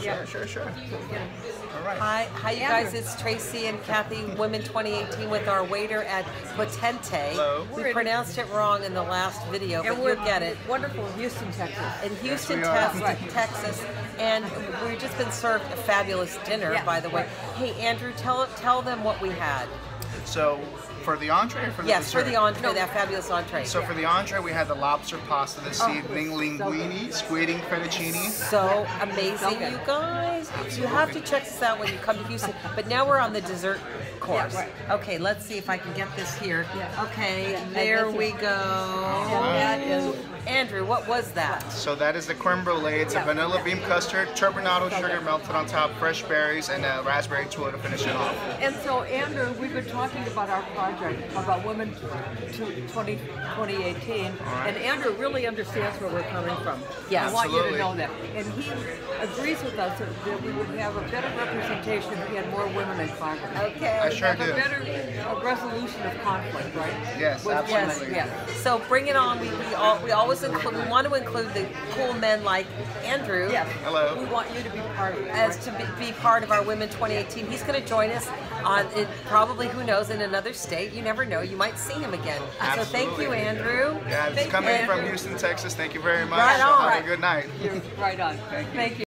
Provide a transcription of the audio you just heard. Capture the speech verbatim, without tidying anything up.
Sure, sure, sure. All right. Hi, hi, you guys. It's Tracy and Kathy, Women twenty eighteen, with our waiter at Potente. Hello. We pronounced it wrong in the last video, but you'll get it. Wonderful, Houston, Texas. In Houston, Yes, we are. Texas, Texas, and we've just been served a fabulous dinner, Yeah. by the way. Hey, Andrew, tell tell them what we had. So, for the entree or for the Yes, dessert? for the entree, that fabulous entree. So for the entree, we had the lobster pasta, the Oh, seasoning so linguine, squid ink fettuccine. So amazing, good. you guys. You have to check this out when you come to Houston. But now we're on the dessert course. Yeah, right. Okay, let's see if I can get this here. Yeah. Okay, And there this we is- go. And that is Andrew, what was that? So that is the creme brulee. It's Yeah. a vanilla bean custard, turbinado sugar melted on top, fresh berries, and a raspberry tuile to finish it off. And so, Andrew, we've been talking about our project, about Women twenty eighteen, and Andrew really understands where we're coming from. Yeah, I want absolutely. you to know that. And he agrees with us that that we would have a better representation if we had more women in Congress. Okay. I sure Have a do. better a resolution of conflict, right? Yes, With- absolutely. Yes, So bring it on. We, we, all, we always include, we want to include the cool men like Andrew. yes. Hello. We want you to be part of it. As right? to be, be part of our Women twenty eighteen. He's going to join us on, in, probably, who knows, in another state. You never know. You might see him again. So thank you, Absolutely. Andrew. Yeah, it's Thank coming you. from Houston, Texas. Thank you very much. Right on. Have a good night. Right on. Thank you.